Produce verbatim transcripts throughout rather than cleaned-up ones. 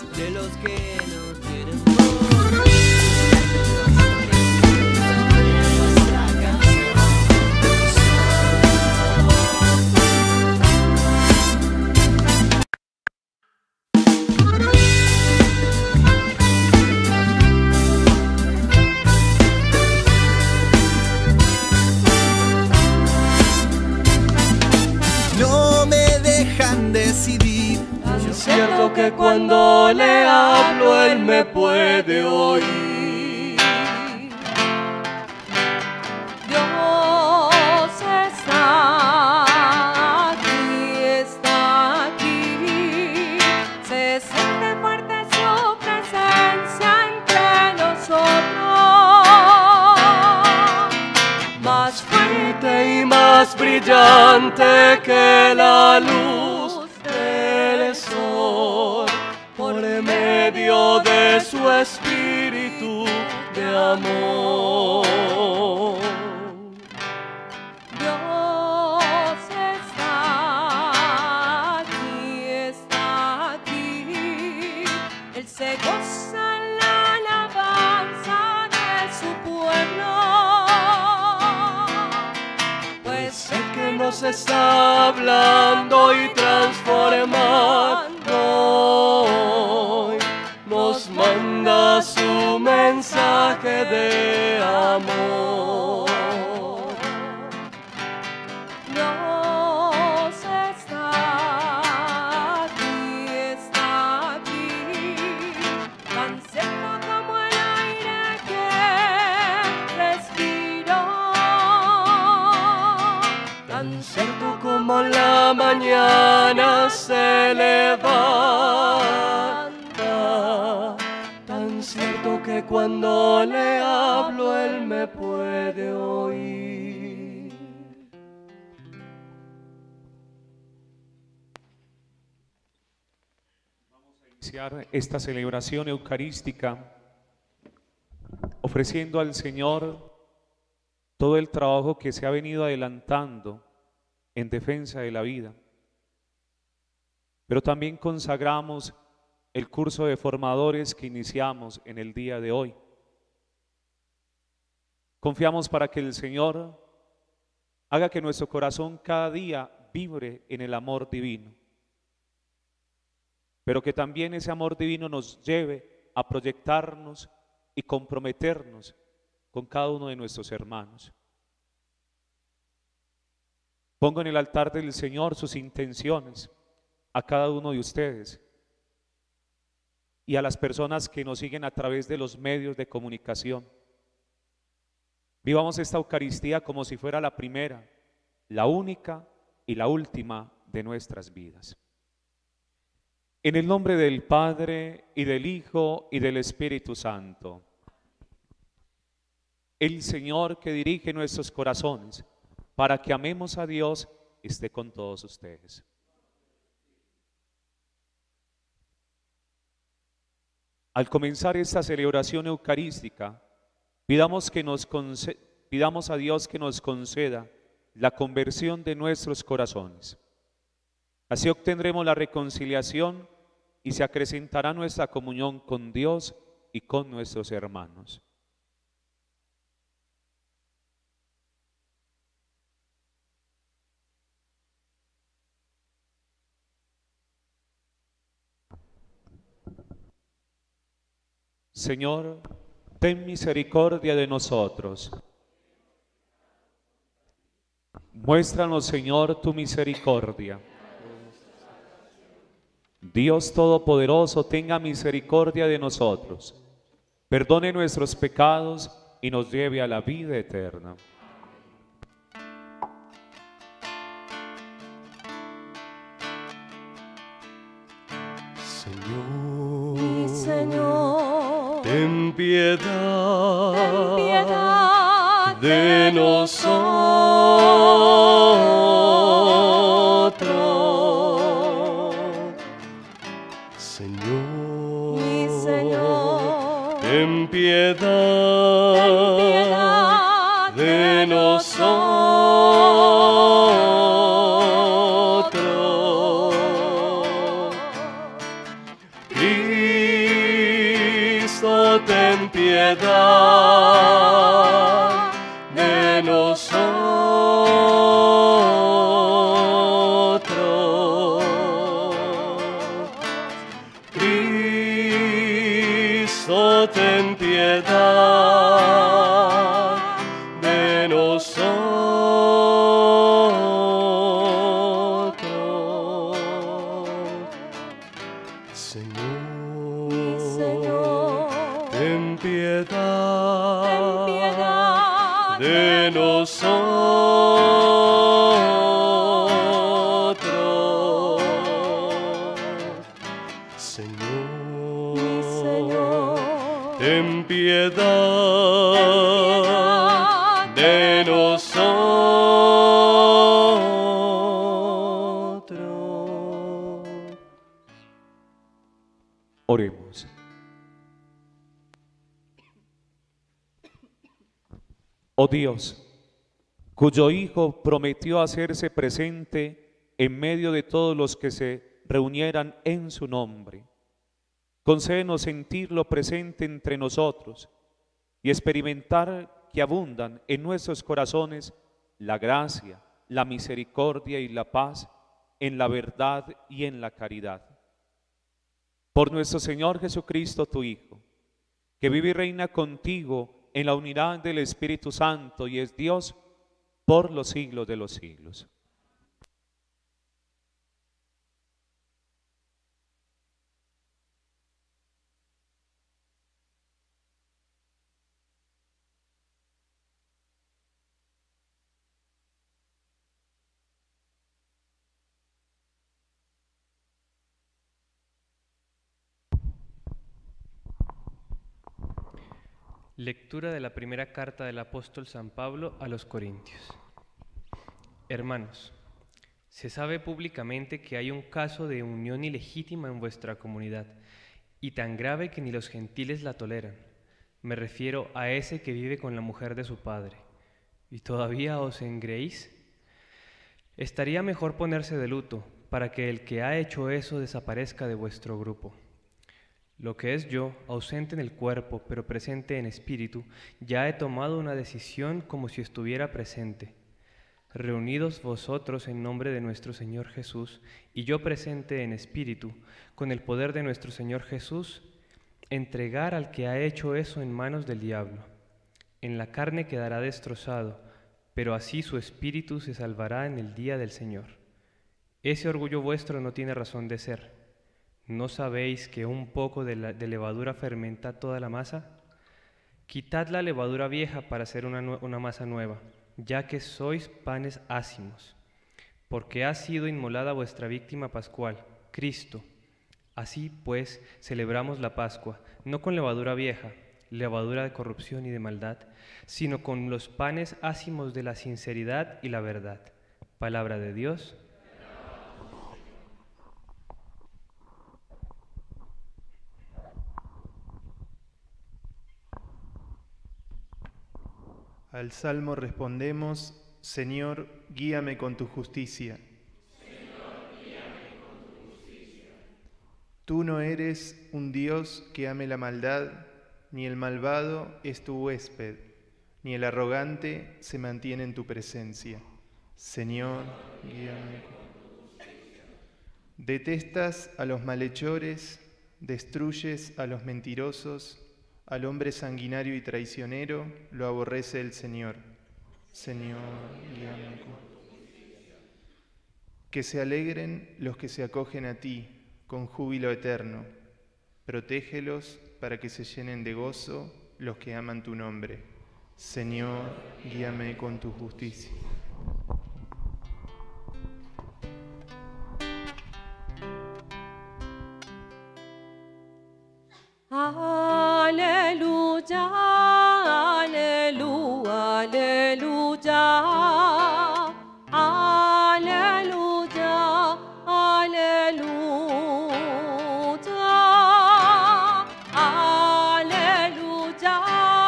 de los que no tienen voz. Es cierto que cuando le hablo él me puede oír. Dios está aquí, está aquí. Se siente fuerte su presencia entre nosotros. Más fuerte y más brillante que la luz del sol, por medio de su espíritu de amor. Dios está aquí, está aquí. Él se goza en la alabanza de su pueblo. Pues sé que nos está hablando y transformando hoy. Nos manda su mensaje de amor. Dios está aquí, está aquí, tan cierto como el aire que respiro, tan cierto como la mañana se levanta, tan cierto que cuando le hablo él me puede oír. Iniciar esta celebración eucarística ofreciendo al Señor todo el trabajo que se ha venido adelantando en defensa de la vida, pero también consagramos el curso de formadores que iniciamos en el día de hoy. Confiamos para que el Señor haga que nuestro corazón cada día vibre en el amor divino, pero que también ese amor divino nos lleve a proyectarnos y comprometernos con cada uno de nuestros hermanos. Pongo en el altar del Señor sus intenciones a cada uno de ustedes y a las personas que nos siguen a través de los medios de comunicación. Vivamos esta Eucaristía como si fuera la primera, la única y la última de nuestras vidas. En el nombre del Padre, y del Hijo, y del Espíritu Santo. El Señor que dirige nuestros corazones para que amemos a Dios esté con todos ustedes. Al comenzar esta celebración eucarística, pidamos, que nos conceda, pidamos a Dios que nos conceda la conversión de nuestros corazones. Así obtendremos la reconciliación y se acrecentará nuestra comunión con Dios y con nuestros hermanos. Señor, ten misericordia de nosotros. Muéstranos, Señor, tu misericordia. Dios Todopoderoso, tenga misericordia de nosotros, perdone nuestros pecados y nos lleve a la vida eterna. Señor, mi Señor, ten piedad, ten piedad de nosotros. Señor, mi Señor, ten piedad, ten piedad de nosotros. Cristo ten piedad de nosotros. Cristo, ten piedad de nosotros. Señor, Señor, ten piedad, ten piedad de nosotros. Señor, mi Señor, ten piedad de nosotros. Oremos. Oh Dios, cuyo Hijo prometió hacerse presente en medio de todos los que se reunieran en su nombre, concédenos sentirlo presente entre nosotros y experimentar que abundan en nuestros corazones la gracia, la misericordia y la paz en la verdad y en la caridad. Por nuestro Señor Jesucristo, tu Hijo, que vive y reina contigo en la unidad del Espíritu Santo y es Dios por los siglos de los siglos. Lectura de la primera carta del apóstol San Pablo a los Corintios. Hermanos, se sabe públicamente que hay un caso de unión ilegítima en vuestra comunidad, y tan grave que ni los gentiles la toleran. Me refiero a ese que vive con la mujer de su padre. ¿Y todavía os engreís? Estaría mejor ponerse de luto, para que el que ha hecho eso desaparezca de vuestro grupo. Lo que es yo, ausente en el cuerpo, pero presente en espíritu, ya he tomado una decisión como si estuviera presente. Reunidos vosotros en nombre de nuestro Señor Jesús, y yo presente en espíritu, con el poder de nuestro Señor Jesús, entregar al que ha hecho eso en manos del diablo. En la carne quedará destrozado, pero así su espíritu se salvará en el día del Señor. Ese orgullo vuestro no tiene razón de ser. ¿No sabéis que un poco de, la, de levadura fermenta toda la masa? Quitad la levadura vieja para hacer una, una masa nueva, ya que sois panes ácimos, porque ha sido inmolada vuestra víctima pascual, Cristo. Así pues, celebramos la Pascua, no con levadura vieja, levadura de corrupción y de maldad, sino con los panes ácimos de la sinceridad y la verdad. Palabra de Dios. Al salmo respondemos: Señor, guíame con tu justicia. Señor, guíame con tu justicia. Tú no eres un Dios que ame la maldad, ni el malvado es tu huésped, ni el arrogante se mantiene en tu presencia. Señor, guíame con tu justicia. Detestas a los malhechores, destruyes a los mentirosos. Al hombre sanguinario y traicionero lo aborrece el Señor. Señor, guíame con tu justicia. Que se alegren los que se acogen a ti con júbilo eterno. Protégelos para que se llenen de gozo los que aman tu nombre. Señor, guíame con tu justicia. Aleluya, aleluya, aleluya, aleluya, aleluya, aleluya,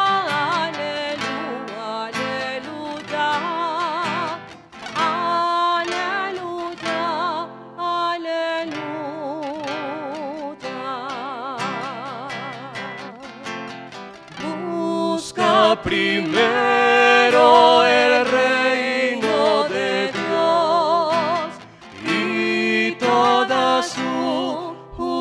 aleluya, aleluya, aleluya, aleluya. primero el reino de Dios y toda su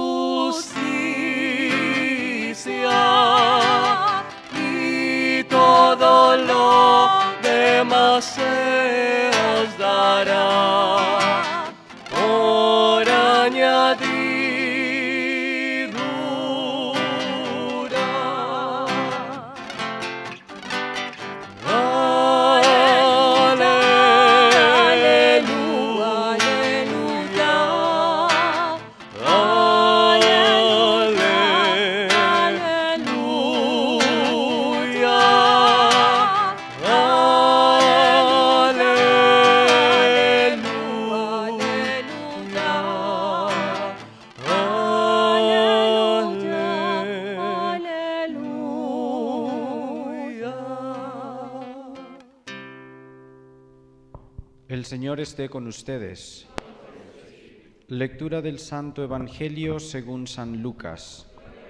justicia, y todo lo demás se os dará por añadidura. El Señor esté con ustedes. Lectura del Santo Evangelio según San Lucas.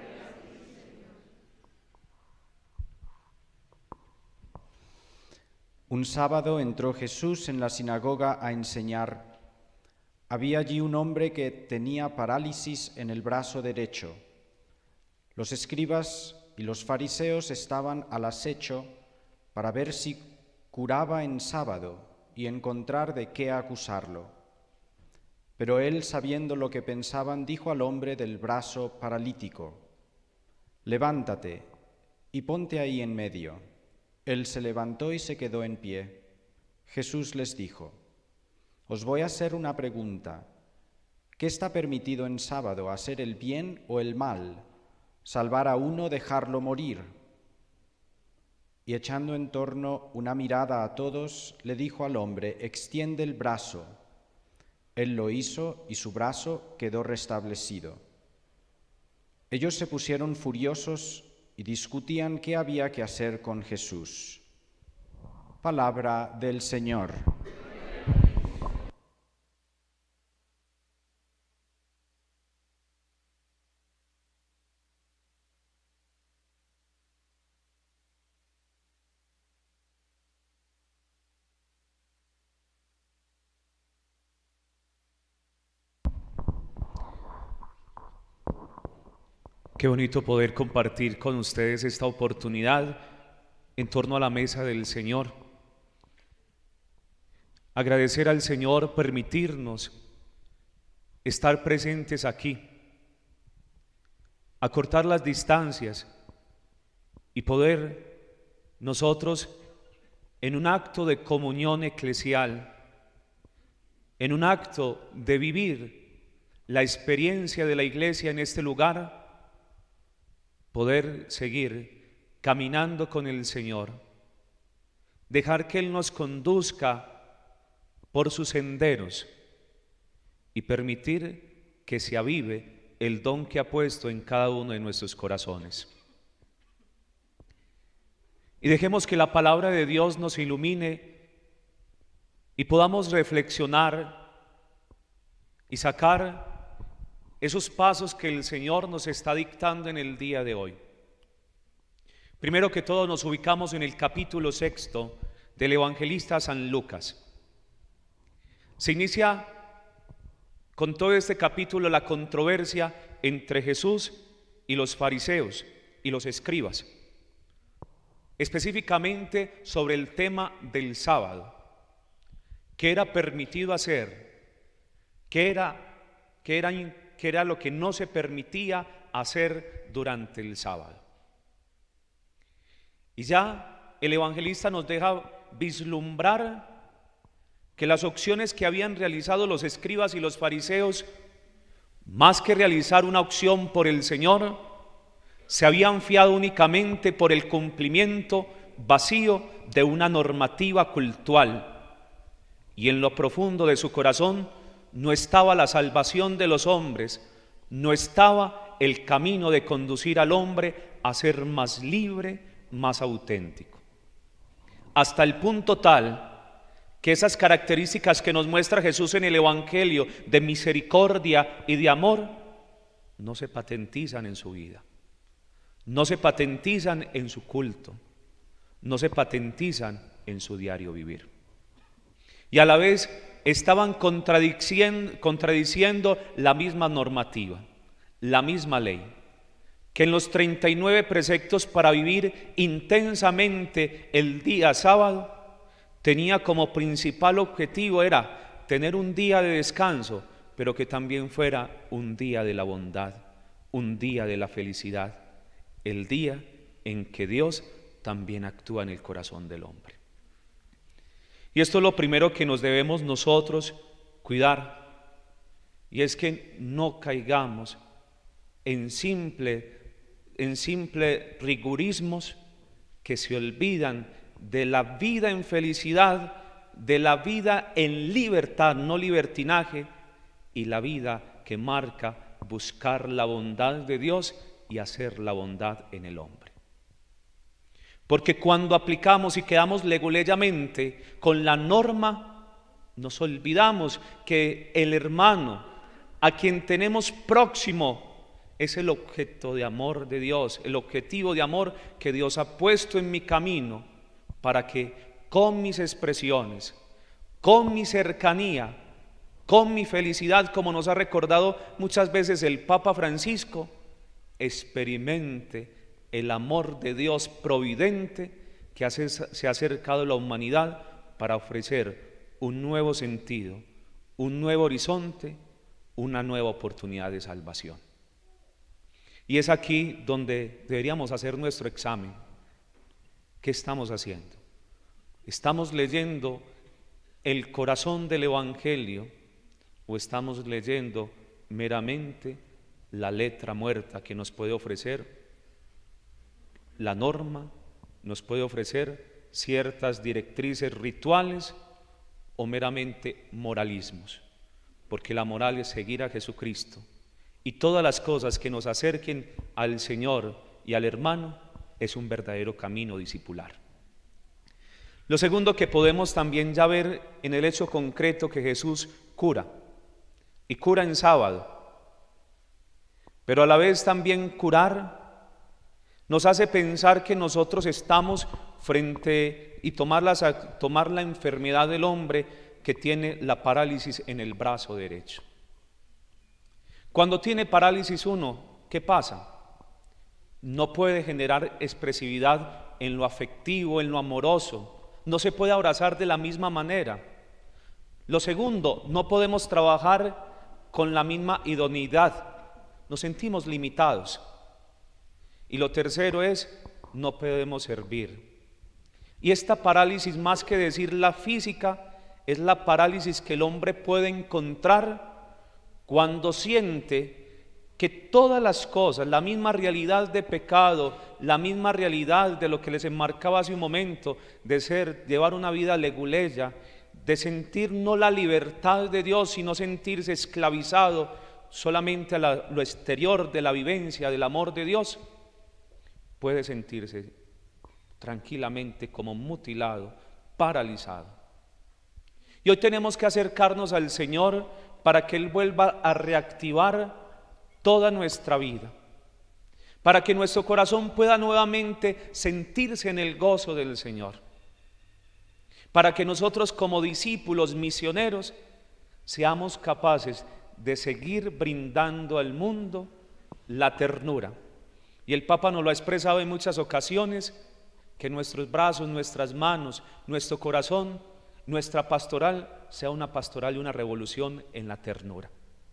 Un sábado entró Jesús en la sinagoga a enseñar. Había allí un hombre que tenía parálisis en el brazo derecho. Los escribas y los fariseos estaban al acecho para ver si curaba en sábado y encontrar de qué acusarlo. Pero él, sabiendo lo que pensaban, dijo al hombre del brazo paralítico: «Levántate y ponte ahí en medio». Él se levantó y se quedó en pie. Jesús les dijo: «Os voy a hacer una pregunta. ¿Qué está permitido en sábado, hacer el bien o el mal? ¿Salvar a uno o dejarlo morir?». Y echando en torno una mirada a todos, le dijo al hombre: «Extiende el brazo». Él lo hizo y su brazo quedó restablecido. Ellos se pusieron furiosos y discutían qué había que hacer con Jesús. Palabra del Señor. Qué bonito poder compartir con ustedes esta oportunidad en torno a la mesa del Señor. Agradecer al Señor permitirnos estar presentes aquí, acortar las distancias y poder nosotros, en un acto de comunión eclesial, en un acto de vivir la experiencia de la Iglesia en este lugar, poder seguir caminando con el Señor, dejar que Él nos conduzca por sus senderos y permitir que se avive el don que ha puesto en cada uno de nuestros corazones. Y dejemos que la palabra de Dios nos ilumine y podamos reflexionar y sacar esos pasos que el Señor nos está dictando en el día de hoy. Primero que todo, nos ubicamos en el capítulo sexto del evangelista San Lucas. Se inicia con todo este capítulo la controversia entre Jesús y los fariseos y los escribas, específicamente sobre el tema del sábado. ¿Qué era permitido hacer? ¿Qué era, qué era que era lo que no se permitía hacer durante el sábado? Y ya el evangelista nos deja vislumbrar que las opciones que habían realizado los escribas y los fariseos, más que realizar una opción por el Señor, se habían fiado únicamente por el cumplimiento vacío de una normativa cultural, y en lo profundo de su corazón no estaba la salvación de los hombres, no estaba el camino de conducir al hombre a ser más libre, más auténtico. Hasta el punto tal que esas características que nos muestra Jesús en el Evangelio de misericordia y de amor no se patentizan en su vida, no se patentizan en su culto, no se patentizan en su diario vivir. Y a la vez estaban contradiciendo, contradiciendo la misma normativa, la misma ley, que en los treinta y nueve preceptos para vivir intensamente el día sábado tenía como principal objetivo era tener un día de descanso, pero que también fuera un día de la bondad, un día de la felicidad, el día en que Dios también actúa en el corazón del hombre. Y esto es lo primero que nos debemos nosotros cuidar, y es que no caigamos en simple, en simple rigurismos que se olvidan de la vida en felicidad, de la vida en libertad, no libertinaje, y la vida que marca buscar la bondad de Dios y hacer la bondad en el hombre. Porque cuando aplicamos y quedamos leguleyamente con la norma, nos olvidamos que el hermano a quien tenemos próximo es el objeto de amor de Dios, el objetivo de amor que Dios ha puesto en mi camino para que con mis expresiones, con mi cercanía, con mi felicidad, como nos ha recordado muchas veces el Papa Francisco, experimente el amor de Dios providente que hace, se ha acercado a la humanidad para ofrecer un nuevo sentido, un nuevo horizonte, una nueva oportunidad de salvación. Y es aquí donde deberíamos hacer nuestro examen. ¿Qué estamos haciendo? ¿Estamos leyendo el corazón del Evangelio o estamos leyendo meramente la letra muerta que nos puede ofrecer la norma, nos puede ofrecer ciertas directrices rituales o meramente moralismos? Porque la moral es seguir a Jesucristo, y todas las cosas que nos acerquen al Señor y al hermano es un verdadero camino discipular. Lo segundo que podemos también ya ver en el hecho concreto que Jesús cura, y cura en sábado, pero a la vez también curar nos hace pensar que nosotros estamos frente y tomar la, tomar la enfermedad del hombre que tiene la parálisis en el brazo derecho. Cuando tiene parálisis uno, ¿qué pasa? No puede generar expresividad en lo afectivo, en lo amoroso, no se puede abrazar de la misma manera. Lo segundo, no podemos trabajar con la misma idoneidad, nos sentimos limitados. Y lo tercero es, no podemos servir. Y esta parálisis, más que decir la física, es la parálisis que el hombre puede encontrar cuando siente que todas las cosas, la misma realidad de pecado, la misma realidad de lo que les enmarcaba hace un momento, de ser, llevar una vida leguleya, de sentir no la libertad de Dios, sino sentirse esclavizado solamente a la, lo exterior de la vivencia del amor de Dios, puede sentirse tranquilamente como mutilado, paralizado. Y hoy tenemos que acercarnos al Señor para que Él vuelva a reactivar toda nuestra vida, para que nuestro corazón pueda nuevamente sentirse en el gozo del Señor, para que nosotros como discípulos misioneros seamos capaces de seguir brindando al mundo la ternura. Y el Papa nos lo ha expresado en muchas ocasiones, que nuestros brazos, nuestras manos, nuestro corazón, nuestra pastoral sea una pastoral y una revolución en la ternura.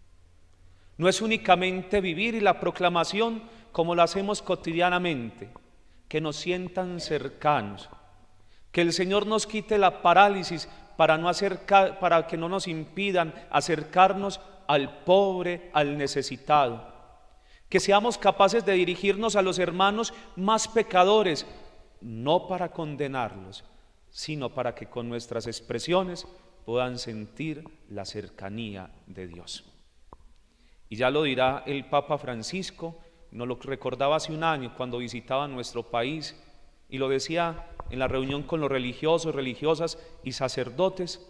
No es únicamente vivir y la proclamación como lo hacemos cotidianamente, que nos sientan cercanos, que el Señor nos quite la parálisis para, no acercar, para que no nos impidan acercarnos al pobre, al necesitado, que seamos capaces de dirigirnos a los hermanos más pecadores, no para condenarlos, sino para que con nuestras expresiones puedan sentir la cercanía de Dios. Y ya lo dirá el Papa Francisco, nos lo recordaba hace un año cuando visitaba nuestro país, y lo decía en la reunión con los religiosos, religiosas y sacerdotes: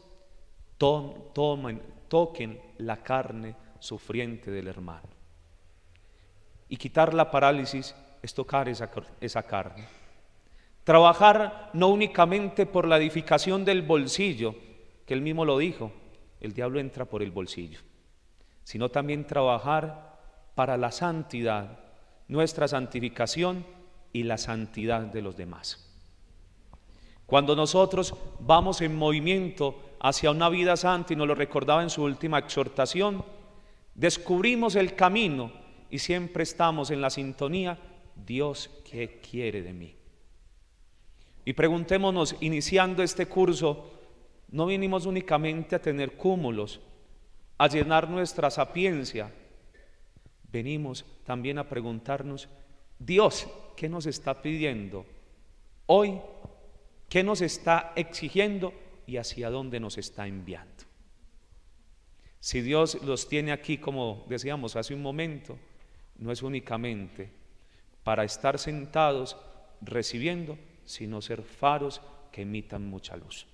tomen, toquen la carne sufriente del hermano. Y quitar la parálisis es tocar esa, esa carne. Trabajar no únicamente por la edificación del bolsillo, que él mismo lo dijo, el diablo entra por el bolsillo, sino también trabajar para la santidad, nuestra santificación y la santidad de los demás. Cuando nosotros vamos en movimiento hacia una vida santa, y nos lo recordaba en su última exhortación, descubrimos el camino y siempre estamos en la sintonía: Dios, ¿qué quiere de mí? Y preguntémonos, iniciando este curso, no vinimos únicamente a tener cúmulos, a llenar nuestra sapiencia, venimos también a preguntarnos: Dios, ¿qué nos está pidiendo hoy? ¿Qué nos está exigiendo y hacia dónde nos está enviando? Si Dios los tiene aquí, como decíamos hace un momento, no es únicamente para estar sentados recibiendo, sino ser faros que emitan mucha luz.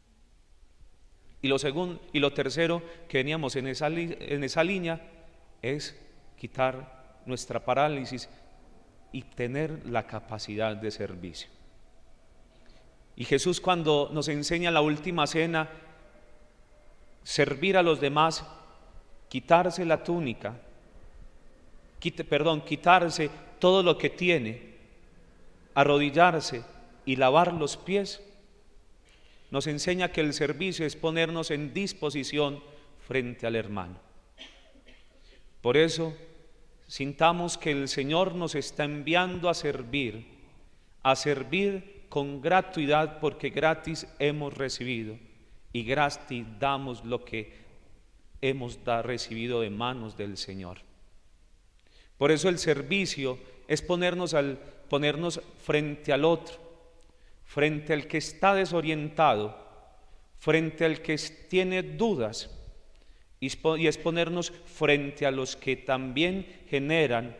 Y lo segundo, y lo tercero que veníamos en esa, en esa línea es quitar nuestra parálisis y tener la capacidad de servicio. Y Jesús, cuando nos enseña la última cena, servir a los demás, quitarse la túnica, quite, perdón, quitarse todo lo que tiene, arrodillarse y lavar los pies, nos enseña que el servicio es ponernos en disposición frente al hermano. Por eso, sintamos que el Señor nos está enviando a servir, a servir con gratuidad, porque gratis hemos recibido y gratis damos lo que hemos da, recibido de manos del Señor. Por eso el servicio es ponernos, al, ponernos frente al otro, frente al que está desorientado, frente al que tiene dudas, y es ponernos frente a los que también generan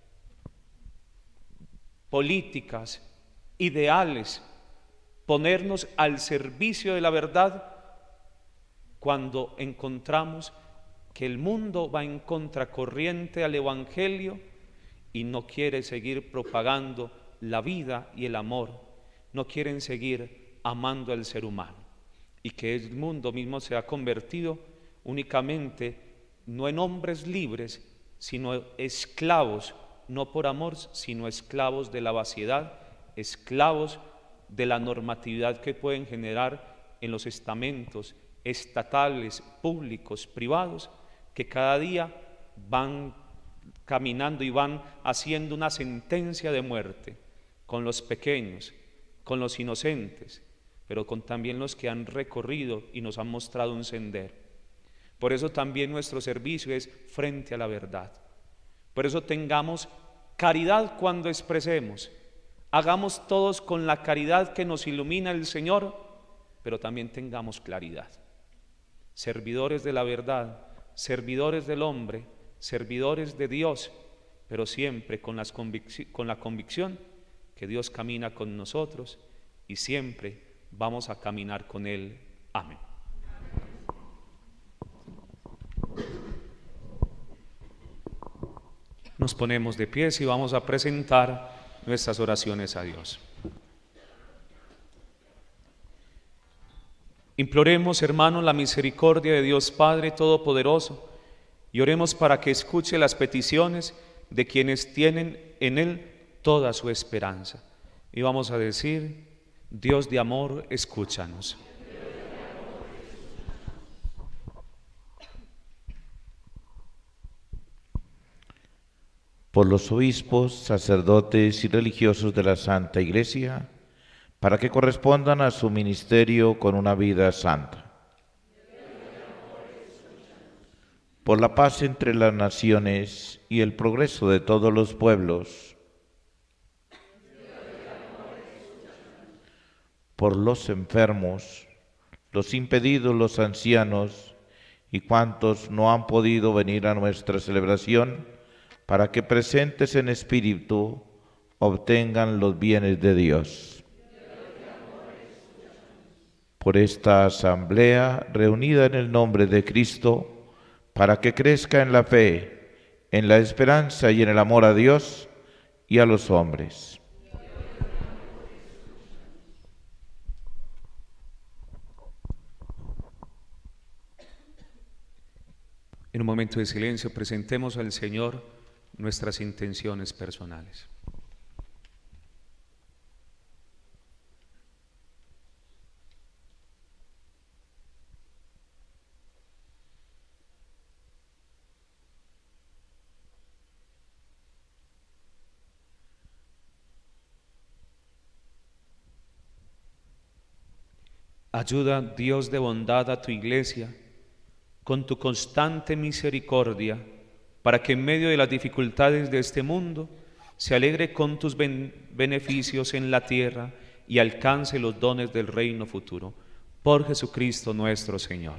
políticas, ideales, ponernos al servicio de la verdad cuando encontramos que el mundo va en contracorriente al Evangelio y no quiere seguir propagando la vida y el amor, no quieren seguir amando al ser humano, y que el mundo mismo se ha convertido únicamente no en hombres libres, sino esclavos, no por amor, sino esclavos de la vaciedad, esclavos de la normatividad que pueden generar en los estamentos estatales, públicos, privados, que cada día van caminando y van haciendo una sentencia de muerte con los pequeños, con los inocentes, pero con también los que han recorrido y nos han mostrado un sendero. Por eso también nuestro servicio es frente a la verdad. Por eso tengamos caridad cuando expresemos. Hagamos todos con la caridad que nos ilumina el Señor, pero también tengamos claridad. Servidores de la verdad, servidores del hombre, servidores de Dios, pero siempre con, las convic- con la convicción que Dios camina con nosotros y siempre vamos a caminar con Él. Amén. Nos ponemos de pies y vamos a presentar nuestras oraciones a Dios. Imploremos, hermanos, la misericordia de Dios Padre Todopoderoso y oremos para que escuche las peticiones de quienes tienen en Él toda su esperanza. Y vamos a decir: Dios de amor, escúchanos. Por los obispos, sacerdotes y religiosos de la Santa Iglesia, para que correspondan a su ministerio con una vida santa. Por la paz entre las naciones y el progreso de todos los pueblos. Por los enfermos, los impedidos, los ancianos y cuantos no han podido venir a nuestra celebración, para que presentes en espíritu obtengan los bienes de Dios. Por esta asamblea reunida en el nombre de Cristo, para que crezca en la fe, en la esperanza y en el amor a Dios y a los hombres. En un momento de silencio presentemos al Señor nuestras intenciones personales. Ayuda, Dios de bondad, a tu iglesia con tu constante misericordia, para que en medio de las dificultades de este mundo se alegre con tus ben- beneficios en la tierra y alcance los dones del reino futuro. Por Jesucristo nuestro Señor.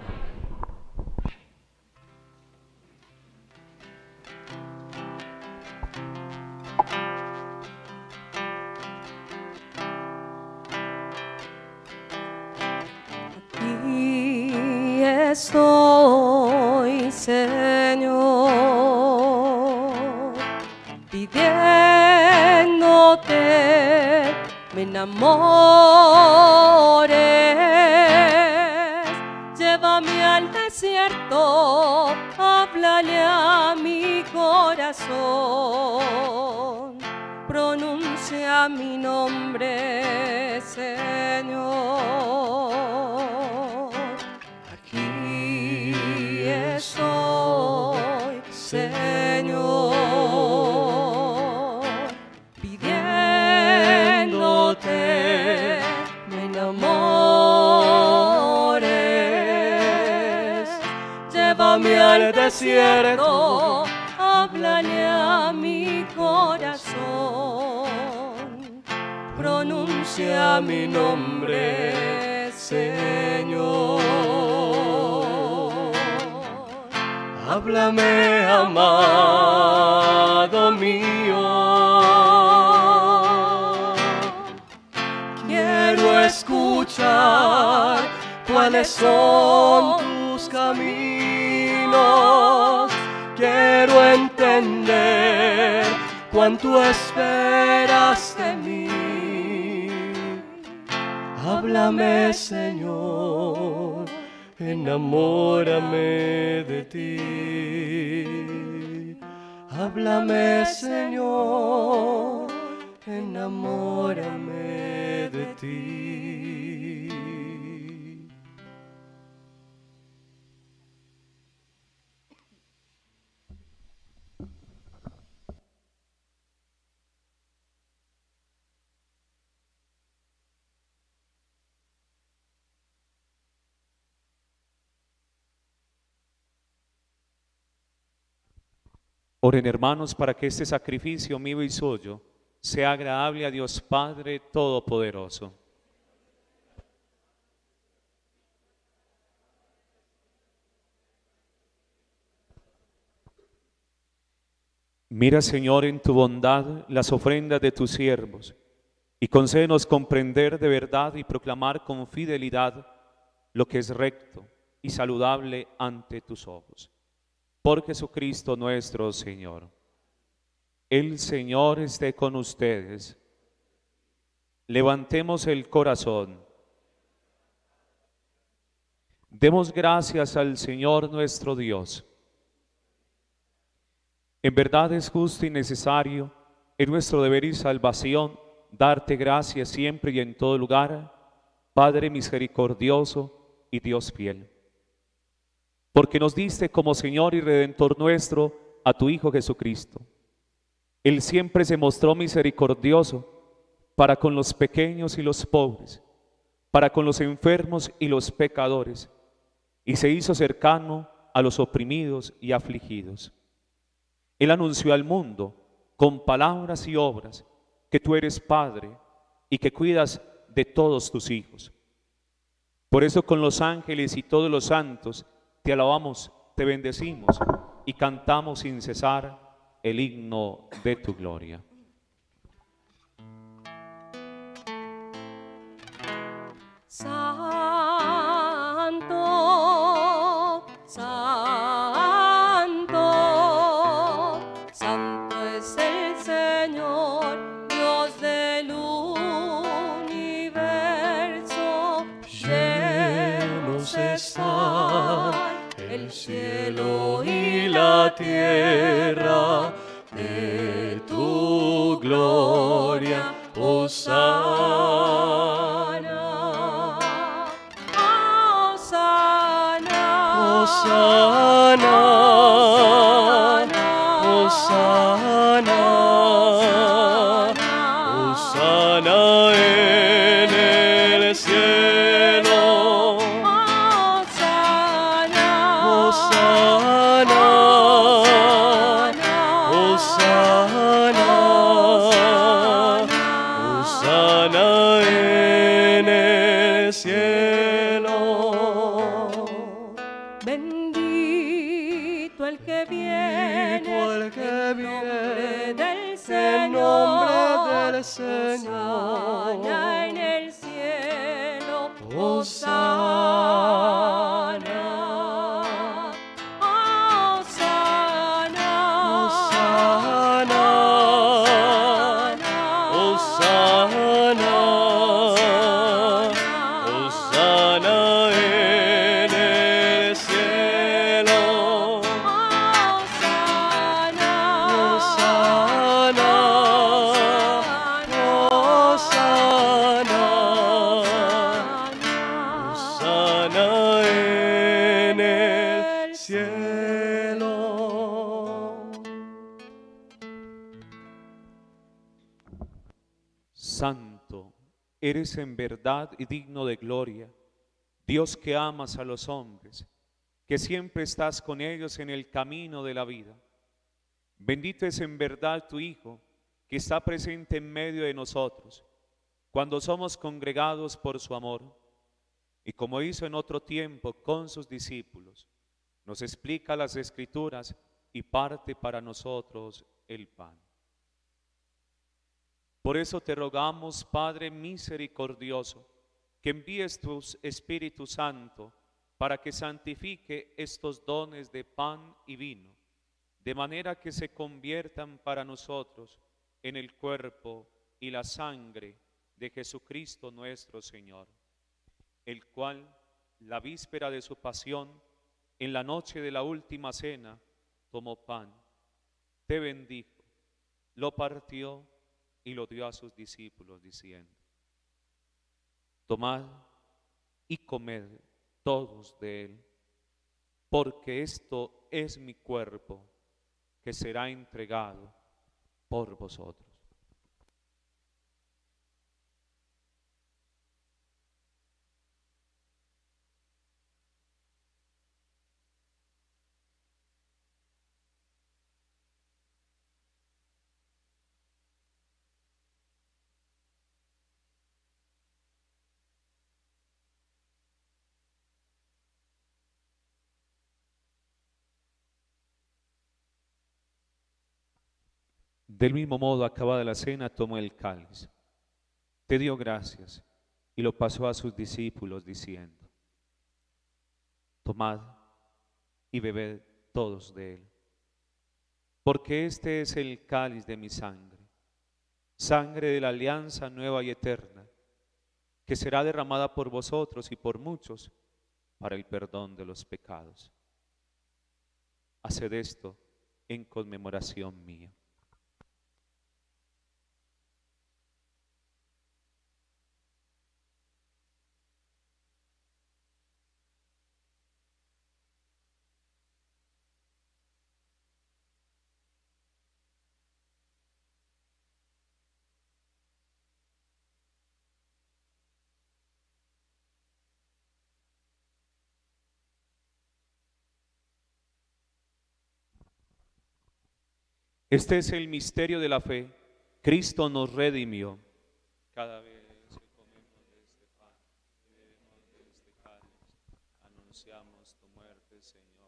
Aquí estoy, Señor, pidiéndote me enamores. Llévame al desierto, háblale a mi corazón, pronuncia mi nombre, Señor. Aquí estoy, Señor, pidiéndote me enamores. Llévame al desierto, háblale a mi corazón, pronuncia mi nombre, Señor. Háblame, amado mío, quiero escuchar cuáles son tus caminos, quiero entender cuánto esperas de mí. Háblame, Señor, enamórame de ti. Háblame, Señor, enamórame de ti. Oren, hermanos, para que este sacrificio mío y suyo sea agradable a Dios Padre Todopoderoso. Mira, Señor, en tu bondad las ofrendas de tus siervos y concédenos comprender de verdad y proclamar con fidelidad lo que es recto y saludable ante tus ojos. Por Jesucristo nuestro Señor. El Señor esté con ustedes. Levantemos el corazón. Demos gracias al Señor nuestro Dios. En verdad es justo y necesario, en nuestro deber y salvación, darte gracias siempre y en todo lugar, Padre misericordioso y Dios fiel. Porque nos diste como Señor y Redentor nuestro a tu Hijo Jesucristo. Él siempre se mostró misericordioso para con los pequeños y los pobres, para con los enfermos y los pecadores, y se hizo cercano a los oprimidos y afligidos. Él anunció al mundo con palabras y obras que tú eres Padre y que cuidas de todos tus hijos. Por eso con los ángeles y todos los santos te alabamos, te bendecimos y cantamos sin cesar el himno de tu gloria. Santo, santo, santo es el Señor, Dios del universo. Llenos están el cielo y la tierra, de tu gloria, Hosana. Hosana. Hosana. Hosana. Hosana en el cielo. Hosana. Hosana. Hosana. Hosana en el cielo. Bendito el que viene, Bendito el que en viene, nombre del en Señor, nombre del Señor. Hosana en el cielo, Hosana. Hosana, Hosana. Hosana. Hosana en el cielo. Hosana, Hosana. Hosana. Hosana en el cielo. Santo, eres en verdad y digno de gloria, Dios que amas a los hombres, que siempre estás con ellos en el camino de la vida. Bendito es en verdad tu Hijo, que está presente en medio de nosotros, cuando somos congregados por su amor, y como hizo en otro tiempo con sus discípulos, nos explica las Escrituras y parte para nosotros el pan. Por eso te rogamos, Padre misericordioso, que envíes tu Espíritu Santo para que santifique estos dones de pan y vino, de manera que se conviertan para nosotros en el cuerpo y la sangre de Jesucristo nuestro Señor, el cual, la víspera de su pasión, en la noche de la última cena, tomó pan, te bendijo, lo partió y lo dio a sus discípulos, diciendo: tomad y comed todos de él, porque esto es mi cuerpo, que será entregado por vosotros. Del mismo modo, acabada la cena, tomó el cáliz, te dio gracias y lo pasó a sus discípulos, diciendo: tomad y bebed todos de él, porque este es el cáliz de mi sangre, sangre de la alianza nueva y eterna, que será derramada por vosotros y por muchos para el perdón de los pecados. Haced esto en conmemoración mía. Este es el misterio de la fe. Cristo nos redimió. Cada vez que comemos de este pan y bebemos de este cáliz, anunciamos tu muerte, Señor.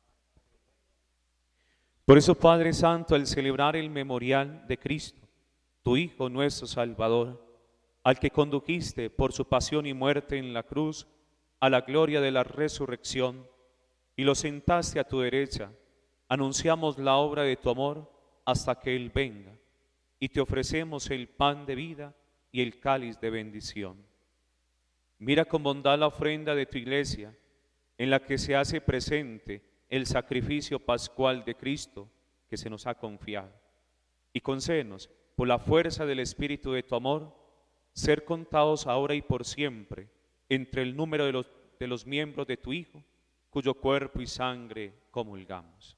Por eso, Padre Santo, al celebrar el memorial de Cristo, tu Hijo nuestro Salvador, al que condujiste por su pasión y muerte en la cruz a la gloria de la resurrección y lo sentaste a tu derecha, anunciamos la obra de tu amor hasta que Él venga, y te ofrecemos el pan de vida y el cáliz de bendición. Mira con bondad la ofrenda de tu iglesia, en la que se hace presente el sacrificio pascual de Cristo que se nos ha confiado. Y concédenos, por la fuerza del Espíritu de tu amor, ser contados ahora y por siempre entre el número de los, de los miembros de tu Hijo, cuyo cuerpo y sangre comulgamos.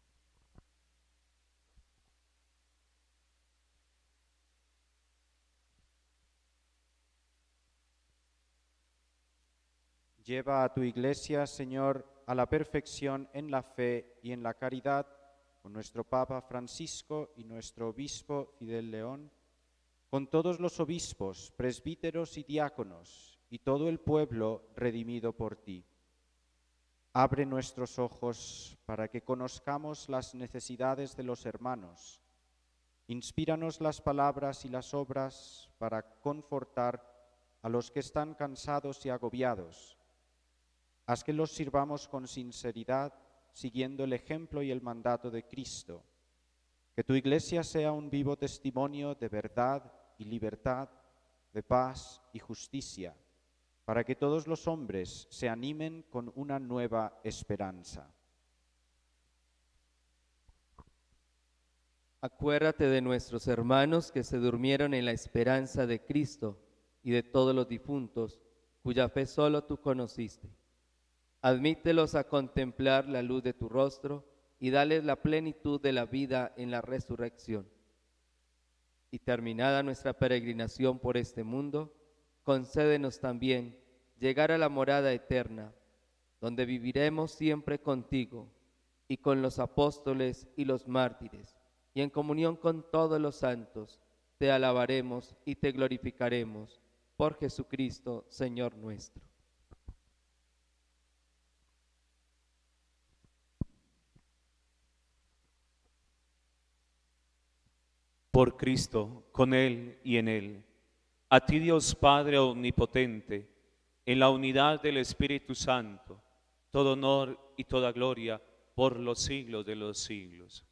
Lleva a tu Iglesia, Señor, a la perfección en la fe y en la caridad, con nuestro Papa Francisco y nuestro Obispo Fidel León, con todos los obispos, presbíteros y diáconos, y todo el pueblo redimido por ti. Abre nuestros ojos para que conozcamos las necesidades de los hermanos. Inspíranos las palabras y las obras para confortar a los que están cansados y agobiados. Haz que los sirvamos con sinceridad, siguiendo el ejemplo y el mandato de Cristo. Que tu Iglesia sea un vivo testimonio de verdad y libertad, de paz y justicia, para que todos los hombres se animen con una nueva esperanza. Acuérdate de nuestros hermanos que se durmieron en la esperanza de Cristo y de todos los difuntos, cuya fe solo tú conociste. Admítelos a contemplar la luz de tu rostro y dales la plenitud de la vida en la resurrección. Y terminada nuestra peregrinación por este mundo, concédenos también llegar a la morada eterna, donde viviremos siempre contigo y con los apóstoles y los mártires, y en comunión con todos los santos, te alabaremos y te glorificaremos por Jesucristo, Señor nuestro. Por Cristo, con Él y en Él, a ti Dios Padre omnipotente, en la unidad del Espíritu Santo, todo honor y toda gloria por los siglos de los siglos.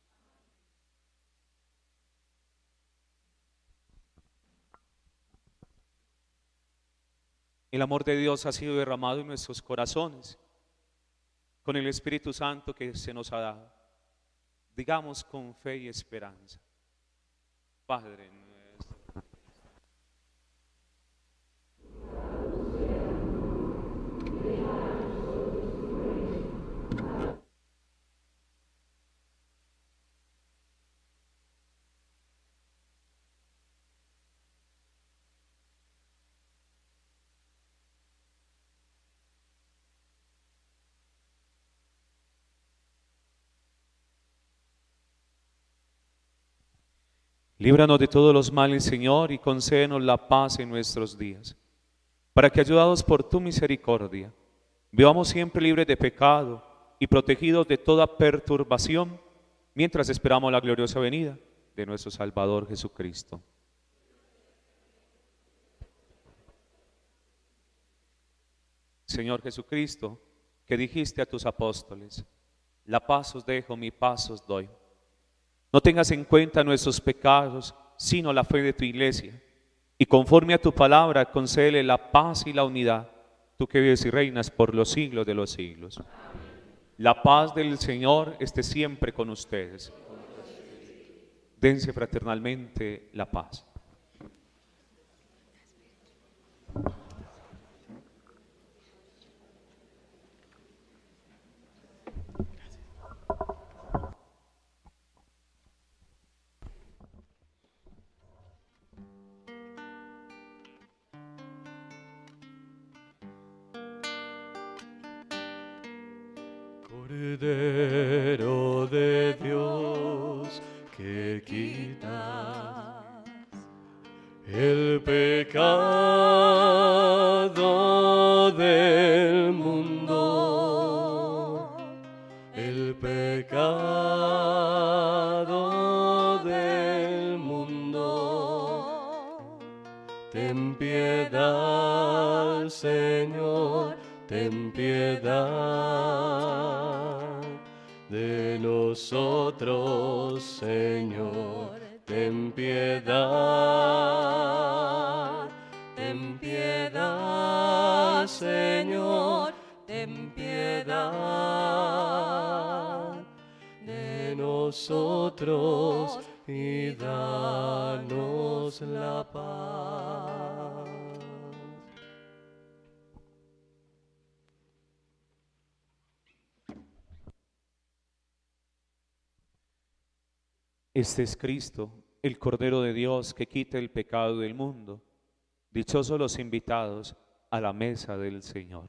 El amor de Dios ha sido derramado en nuestros corazones con el Espíritu Santo que se nos ha dado. Digamos con fe y esperanza: Padre nuestro. Líbranos de todos los males, Señor, y concédenos la paz en nuestros días, para que, ayudados por tu misericordia, vivamos siempre libres de pecado y protegidos de toda perturbación, mientras esperamos la gloriosa venida de nuestro Salvador Jesucristo. Señor Jesucristo, que dijiste a tus apóstoles: la paz os dejo, mi paz os doy. No tengas en cuenta nuestros pecados, sino la fe de tu Iglesia, y conforme a tu palabra, concédele la paz y la unidad, tú que vives y reinas por los siglos de los siglos. Amén. La paz del Señor esté siempre con ustedes. Dense fraternalmente la paz. Cordero de Dios, que quitas el pecado del mundo, el pecado del mundo. Ten piedad, Señor, ten piedad de nosotros, Señor, ten piedad, ten piedad, Señor, ten piedad. nosotros y danos la paz. Este es Cristo, el Cordero de Dios que quita el pecado del mundo. Dichosos los invitados a la mesa del Señor.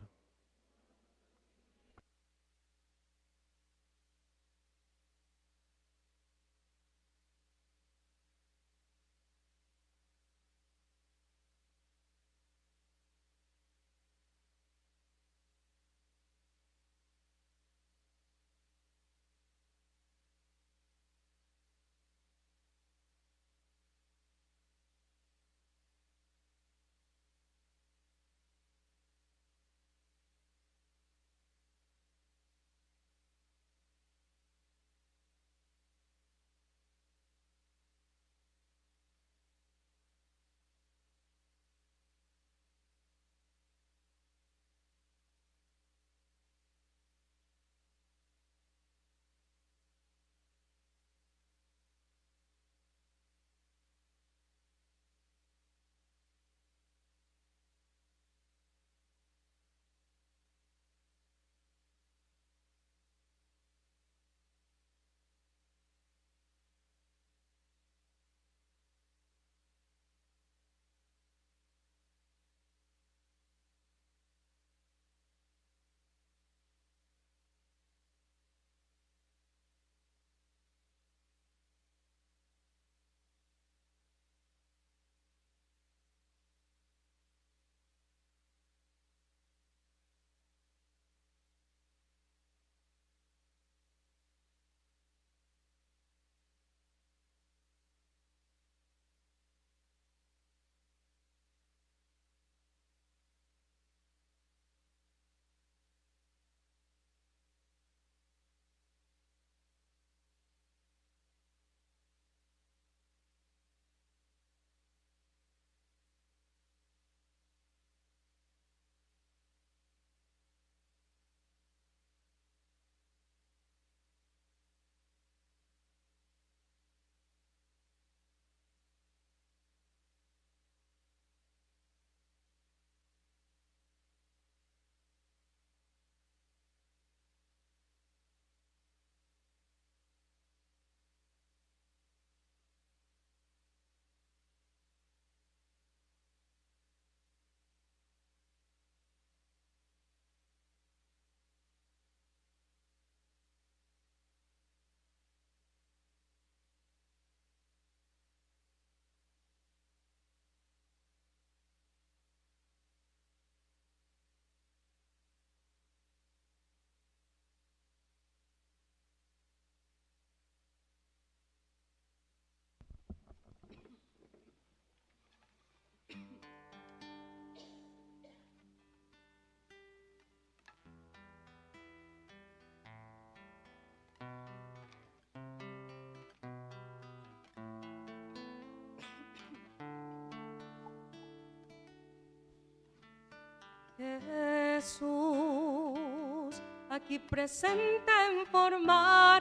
Jesús, aquí presente en forma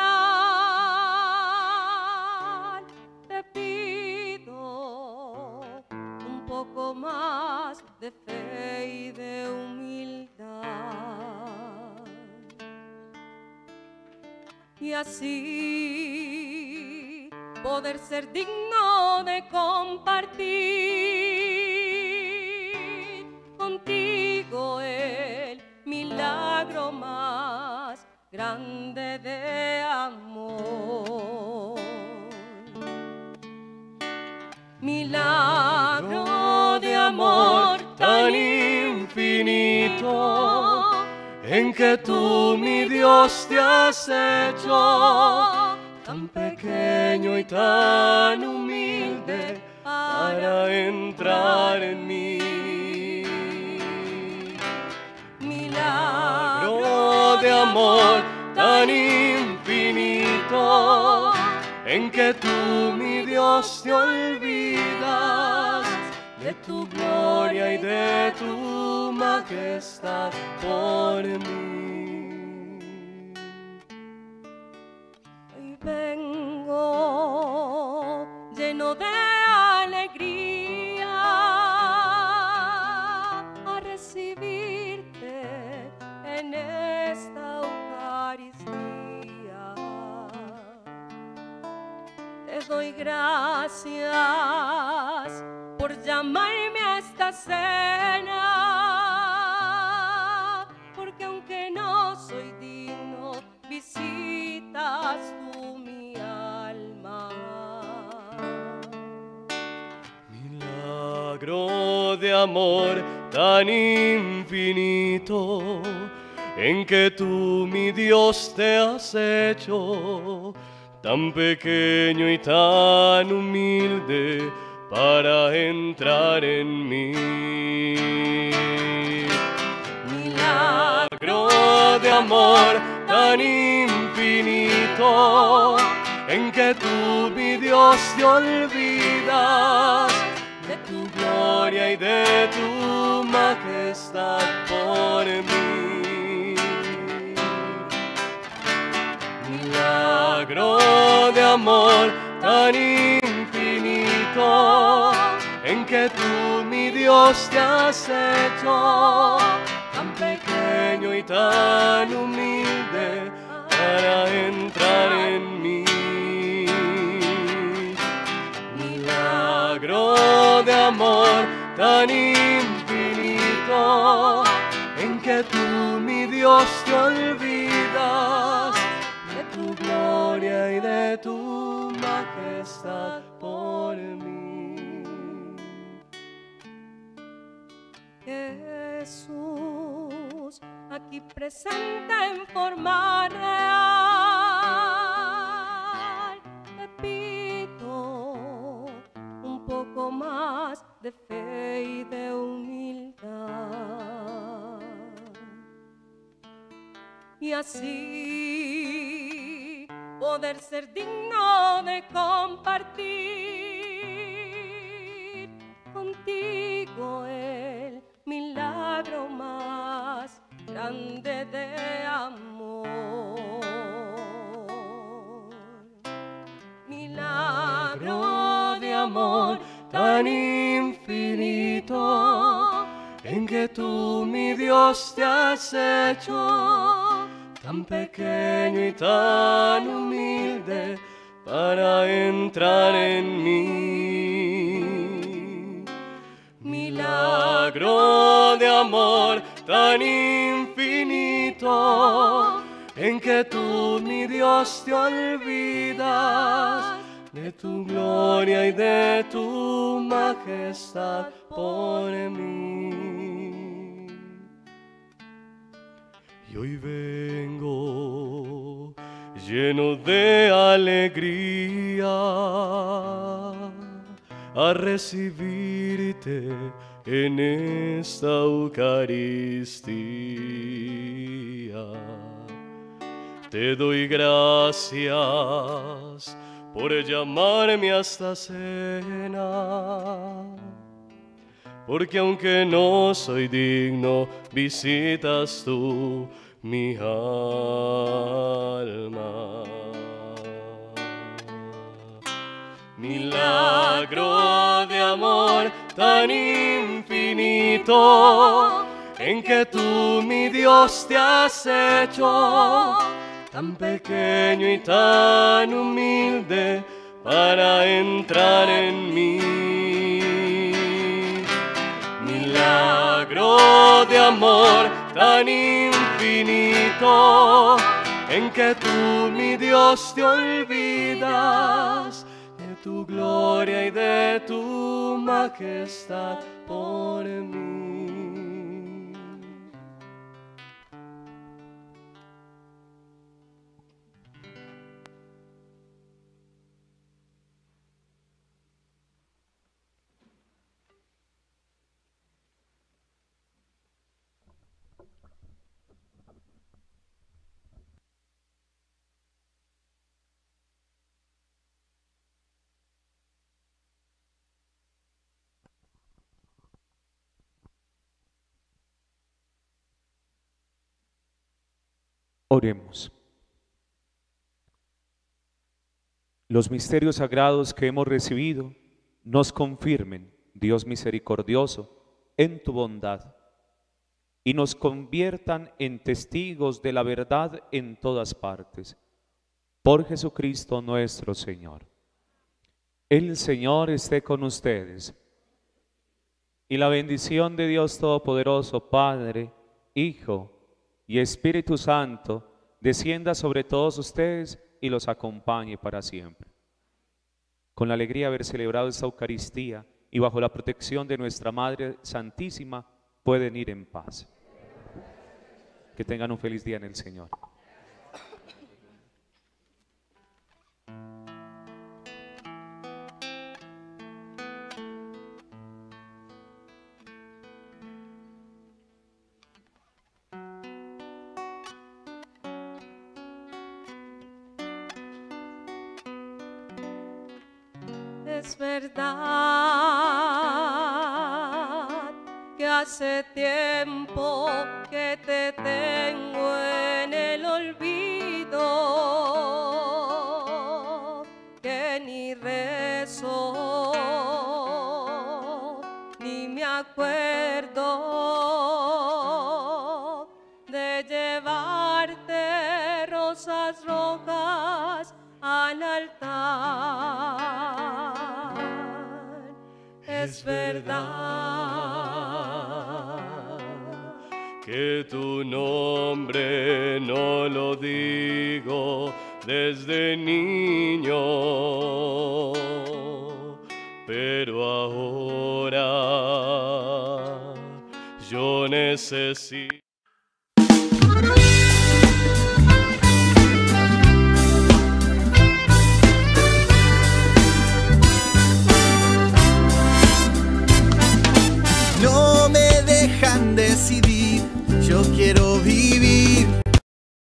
real, te pido un poco más de fe y de humildad, y así poder ser digno de compartir contigo el milagro más grande de amor. Milagro de amor tan infinito, en que tú, mi Dios, te has hecho tan pequeño y tan humilde para entrar en mí. Milagro de amor tan infinito, en que tú, mi Dios, te olvidas de tu gloria y de tu majestad por mí. Ay, vengo lleno de alegría a recibirte en esta Eucaristía. Te doy gracias por llamarme a esta cena, porque aunque no soy digno, visitas tú mi alma. Milagro de amor tan infinito, en que tú, mi Dios, te has hecho tan pequeño y tan humilde para entrar en mí. Milagro de amor tan infinito, en que tú, mi Dios, te olvidas de tu gloria y de tu majestad por mí. Milagro de amor tan infinito, en que tú, mi Dios, te has hecho tan pequeño y tan humilde para entrar en mí. Milagro de amor tan infinito, en que tú, mi Dios, te olvidas de tu gloria y de tu majestad por mí. Jesús, aquí presente en forma real, te pido un poco más de fe y de humildad, y así poder ser digno de compartir contigo el milagro más grande de amor. Milagro de amor tan infinito, en que tú, mi Dios, te has hecho tan pequeño y tan humilde para entrar en mí. Milagro de amor tan infinito, en que tú, mi Dios, te olvidas de tu gloria y de tu majestad por mí. Y hoy vengo lleno de alegría a recibirte en esta Eucaristía. Te doy gracias por llamarme a esta cena, porque aunque no soy digno, visitas tú mi alma. Milagro de amor tan infinito, en que tú, mi Dios, te has hecho tan pequeño y tan humilde para entrar en mí. Milagro de amor tan infinito, en que tú, mi Dios, te olvidas de tu gloria y de tu majestad por mí. Oremos. los misterios sagrados que hemos recibido nos confirmen, Dios misericordioso, en tu bondad y nos conviertan en testigos de la verdad en todas partes. Por Jesucristo nuestro Señor. El Señor esté con ustedes. Y la bendición de Dios Todopoderoso, Padre, Hijo y Espíritu Santo, descienda sobre todos ustedes y los acompañe para siempre. Con la alegría de haber celebrado esta Eucaristía y bajo la protección de nuestra Madre Santísima, pueden ir en paz. Que tengan un feliz día en el Señor. Es verdad que hace tiempo que te tengo en el olvido, que ni rezo ni me acuerdo de llevarte rosas rojas al altar. Es verdad que tu nombre no lo digo desde niño, pero ahora yo necesito. No me dejan decidir, yo quiero vivir.